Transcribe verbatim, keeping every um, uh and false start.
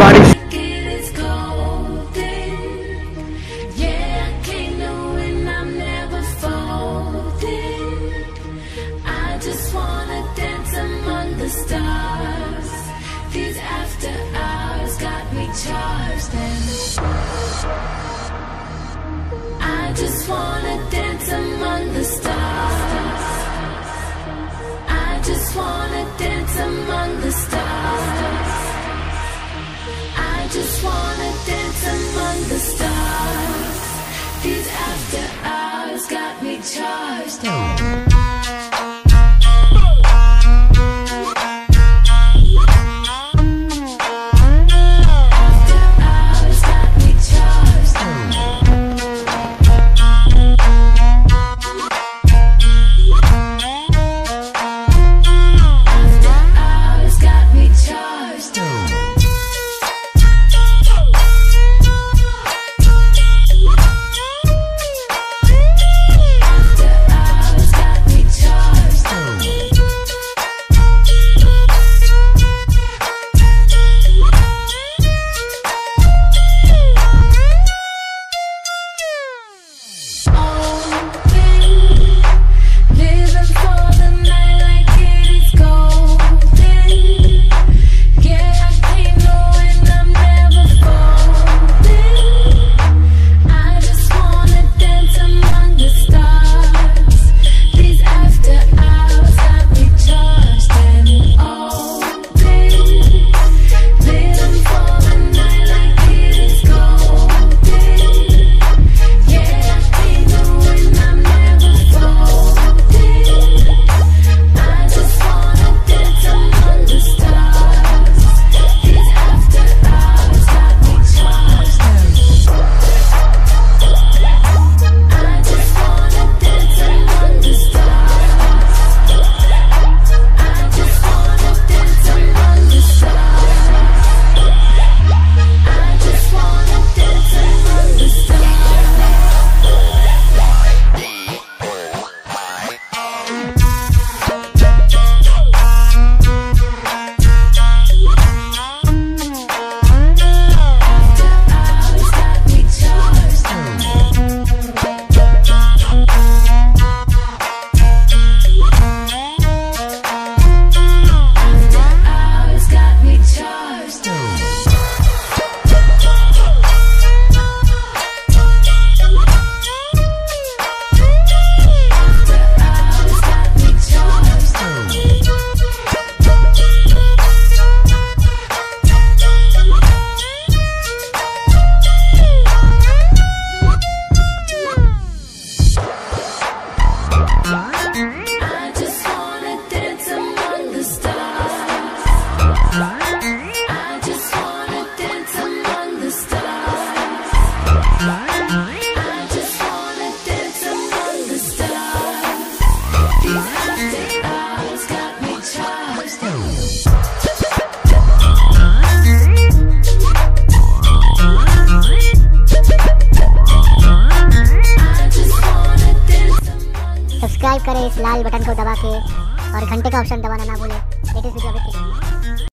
body. The stars, these after hours got me charged, and I just wanna dance among the stars. I just wanna dance among the stars. I just wanna dance among the stars. These after hours got me charged, and subscribe करें इस लाल button को दबा के और घंटे का option दबाना ना भूलें। Latest video